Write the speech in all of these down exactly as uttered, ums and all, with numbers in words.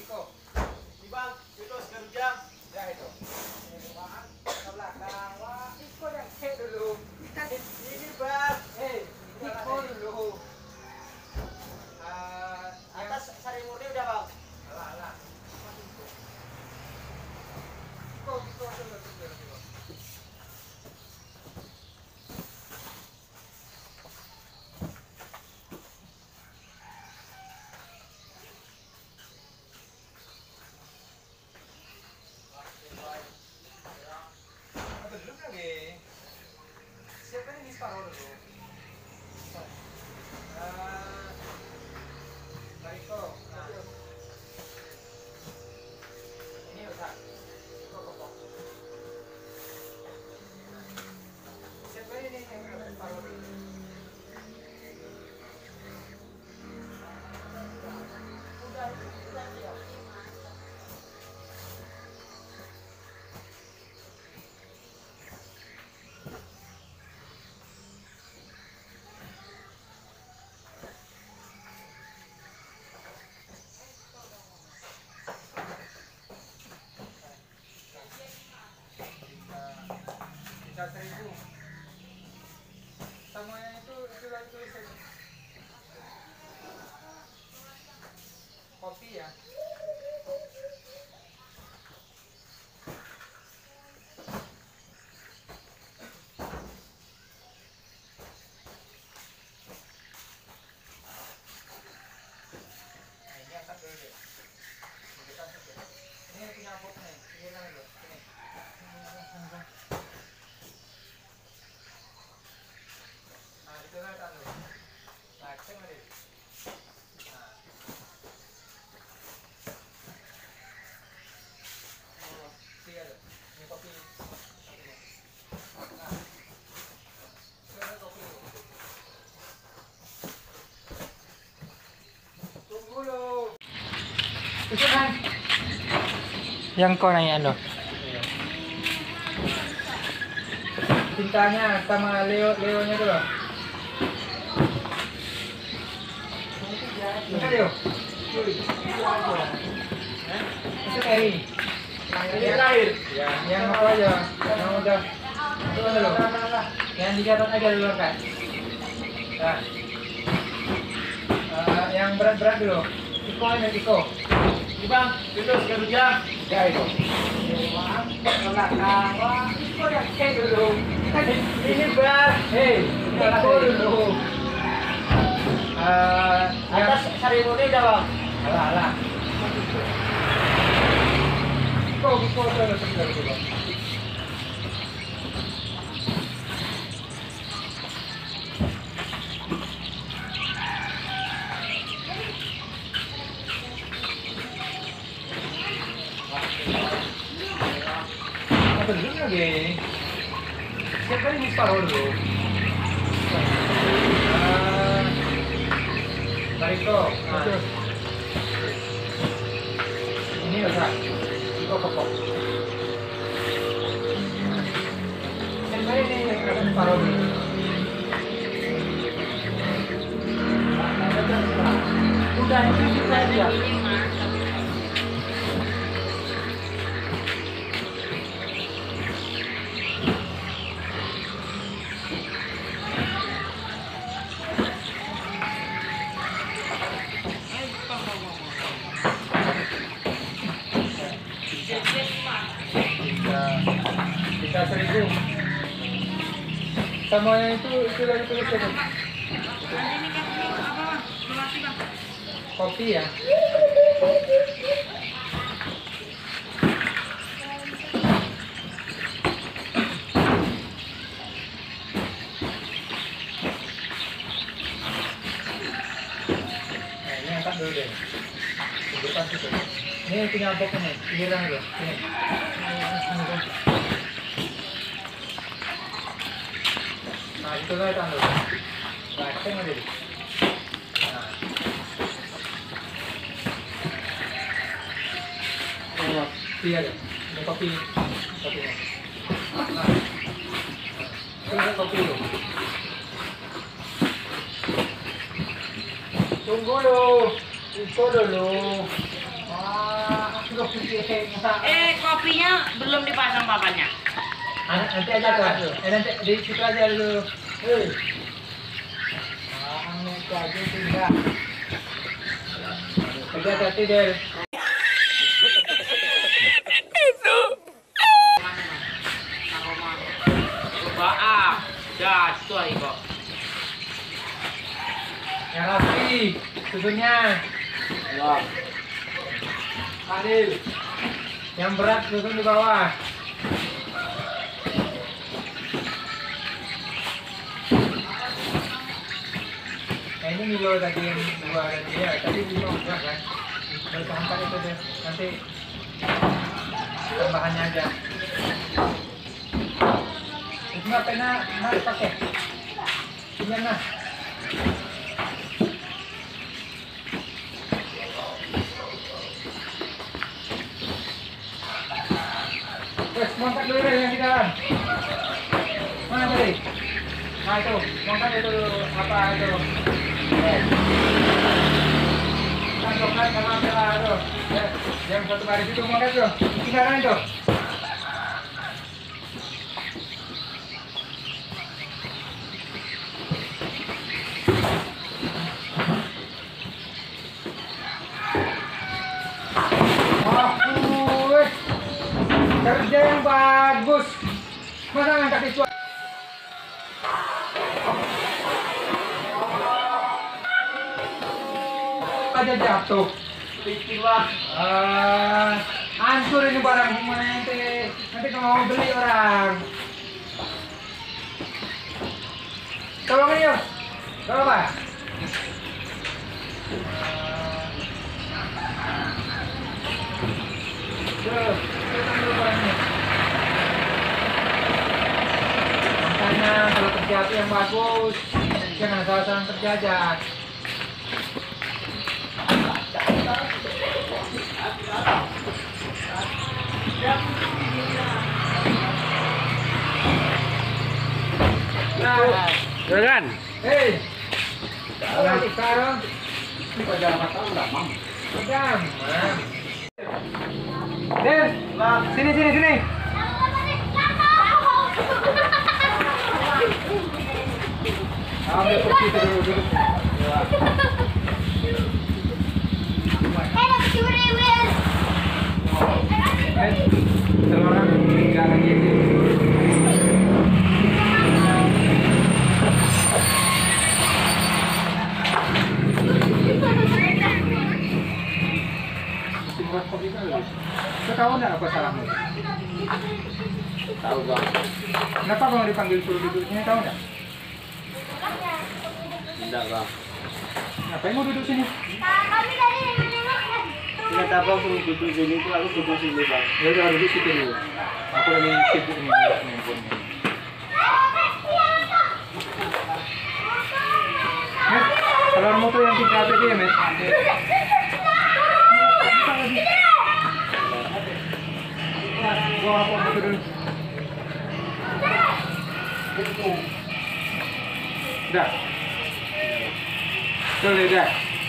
Iko. Di bang, itu sekarang jam. Ya itu. Ke belakang. Wah, Iko yang cek dulu. Ini bang. Hei, Iko dulu. Uh, Atas sari murni udah bang. Alah, alah. Iko, Iko, Iko, Iko, Iko. Belum lagi. Siapkan ini separuh dulu. Uh, Bariko. Nah. Ini Ustaz. Iko kopok. Siapkan ini yang ada separuh dulu. Udah, udah siap. Tiga seribu. Semuanya itu itu lagi tulis kopi ya. Nah, ini angkat dulu deh. Ini kan saja. Ini punya box nih. Ini kan dulu. Ini. Nah, itu kan kan dulu. Nah, cek dulu. Nah. Oh, tiga deh. Ini kopi. Nah. Ini kopi. Tunggu lo. Itu kan yang kau nanya lo. Cintanya sama Leo Leonya dulu. Mana Leo? Itu Eri. Yang lahir. Ya, yang apa aja? Yang udah. Itu dulu. Yang dicatat aja dulu kan. Nah. Uh, yang berat-berat dulu. Iko ini Iko. Di bang, itu sekarang jam. Ya itu. Wah, belakang. Wah, Iko yang cek dulu. Ini bang. Hei, Iko dulu. Uh, yang Atas sari murni udah bang. alah, alah. Iko, Iko dulu sebentar dulu. Belum lagi. Siapkan ini separuh dulu. Uh, Bariko. Nah. Ini Ustaz. Iko kopok. Siapkan ini yang ada separuh dulu. Udah itu juga aja. Tiga seribu. Semuanya itu itu lagi tulis itu. Kopi ya. Nah, ini angkat dulu deh. Tunjukkan situ. Ini punya box nih, pinggiran dulu. Sini. Nah, itu kan tanda. Nah, cek aja dulu. Nah. Oh, iya deh. Ini kopi. Kopinya. Nah. Ini kopi dulu. Tunggu dulu. Iko dulu. Wah. Eh, kopinya belum dipasang papanya. Ah, nanti aja tuh. Eh nanti di situ aja dulu. Hei. Ah, nanti aja tinggal. Hati-hati deh. Coba jatuh kok. Yang rapi susunya. Adil. Yang berat susun di bawah. Nah ini Milo tadi yang dua tadi ya, tadi Milo enggak kan? Baru sampai itu deh, nanti tambahannya aja. Itu nggak pena, nah pakai. Punya nah. Wes, mangkat dulu deh yang di dalam. Mana tadi? Nah itu, mangkat itu apa itu? Tangkapkan sama Bella itu. Ya, yang satu baris itu mangkat tuh. Tinggalkan itu. Wah, kerja yang bagus. Masa ngangkat itu? Aja jatuh. Istilah. Ah, hancur ini barang semua nanti. Nanti kalau mau beli orang. Tolong yuk. Tolong Pak. Tuh, kita dulu barangnya. Makanya kalau kerja itu yang bagus, jangan asal-asalan kerja aja. Nah, Jangan. hei, kalau sekarang Pada mata enggak, Mam. pedang, Den, sini sini sini. Ambil kursi itu dulu dulu. Eh, telurnya jangan gitu. Kau tahu nggak apa salahmu? Tahu, Bang. Kenapa kalau dipanggil suruh duduk sini tahu nggak? Tidak, Bang. Ngapain mau duduk sini? Ingat Abang suruh duduk sini itu aku duduk sini, Bang. Ya udah duduk situ dulu. Aku lagi sibuk nih handphonenya. Mas, telurmu tuh yang tiga itu ya, Mas? Gua apa itu dulu? Udah. Boleh dah.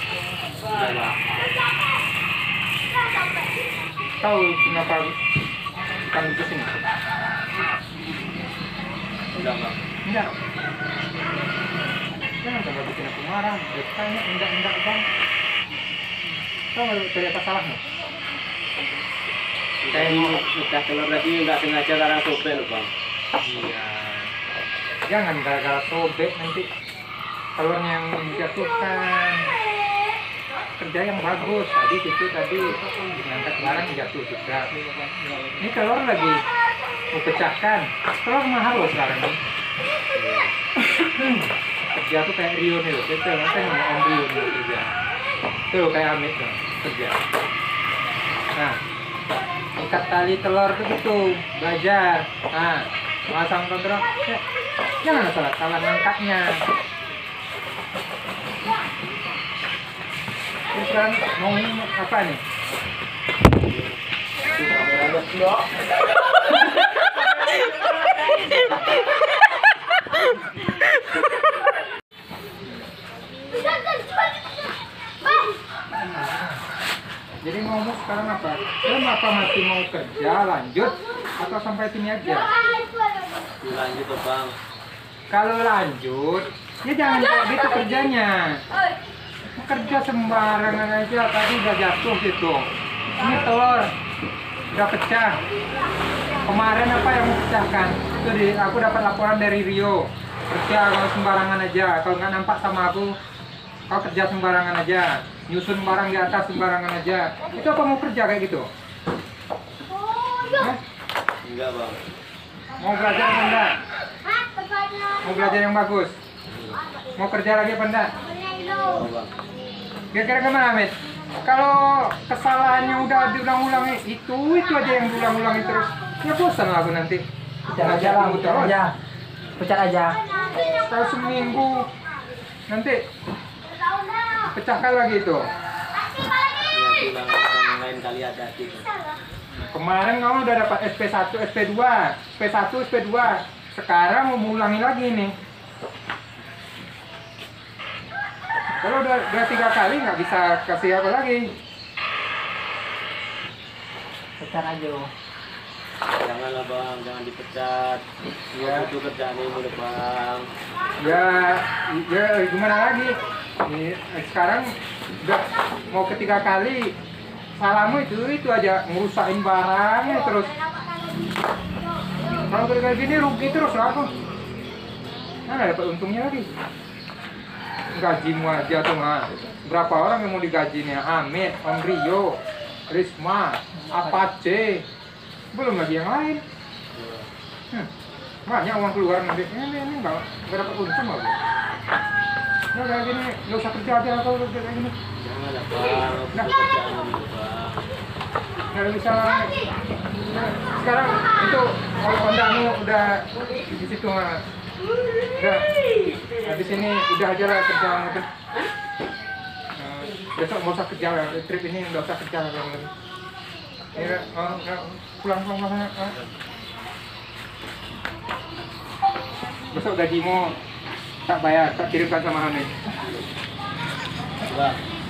Tahu kenapa bukan di sini? Enggak, Bang. Enggak. Jangan sampai bikin aku marah. Tanya enggak enggak bang. Tahu nggak dari apa salahmu? Saya ini nikah telur lagi enggak sengaja karena sobek, Bang. Iya. Jangan gara-gara sobek nanti telurnya yang menjatuhkan. Kerja yang bagus tadi itu tadi mengangkat barang jatuh juga. Ini telur lagi mau pecahkan. Telur mahal loh sekarang ini. Kerja tuh kayak Rio nih loh. Kita nanti ngomong Om Rio nih kerja. Tuh kayak Amit loh kerja. Nah, ikat tali telur tuh gitu, belajar. Nah, masang kontrol. Ya, jangan salah salah ngangkatnya. Terus kan mau ini apa nih? Jadi ngomong sekarang apa? Lo apa masih mau kerja lanjut atau sampai sini aja? Lanjut tuh bang. Kalau lanjut, ya jangan kayak gitu kerjanya. Kerja sembarangan aja, tadi udah jatuh gitu. Ini telur udah pecah. Kemarin apa yang mau pecahkan? Itu di, aku dapat laporan dari Rio. Kerja kalau sembarangan aja, kalau nggak nampak sama aku, kau kerja sembarangan aja. Nyusun barang di atas sembarangan aja. Itu apa mau kerja kayak gitu? Hah? Enggak bang. Mau belajar apa enggak? Mau belajar yang bagus? Mau kerja lagi apa enggak? Oh, bang. Kira-kira gimana, Amit? Kalau kesalahannya udah diulang-ulang itu, itu aja yang diulang-ulang terus, ya bosan lah aku nanti. Pecat aja lah, pecat aja. Pecat aja. Kalau seminggu, nanti pecahkan lagi itu. Ya bang, yang lain kali ada gitu. Kemarin kamu udah dapat S P satu, S P dua, S P satu, S P dua. Sekarang mau mengulangi lagi nih. Kalau udah, udah tiga kali nggak bisa kasih apa lagi. Pecat aja. Janganlah bang, jangan dipecat. Ya. Itu kerjaan ini udah bang. Ya, ya gimana lagi? Ini, sekarang udah mau ketiga kali. Salahmu itu itu aja ngerusakin barangnya terus. Kalau kayak gini rugi terus lah aku. Nah, nggak dapat untungnya lagi. Gajimu aja tuh mah. Berapa orang yang mau digaji nih? Amit, Om Rio, Risma, Apache, belum lagi yang lain. Hmm, banyak uang keluar nanti. Ini ini nggak nggak dapat untung aku. Ya kayak gini nggak usah kerja aja kalau udah kayak gini. Janganlah bang, Nah. kerjaan ini bang. Nggak bisa. Nah, sekarang itu Hondamu udah di situ mah. Udah, habis ini udah aja lah kerja mungkin. Nah, besok nggak usah kerja lah, trip ini nggak usah kerja lah mungkin. Ya, oh, nggak, pulang pulang pulang. Ah. Besok gajimu tak bayar, tak kirimkan sama Hamid. Bang.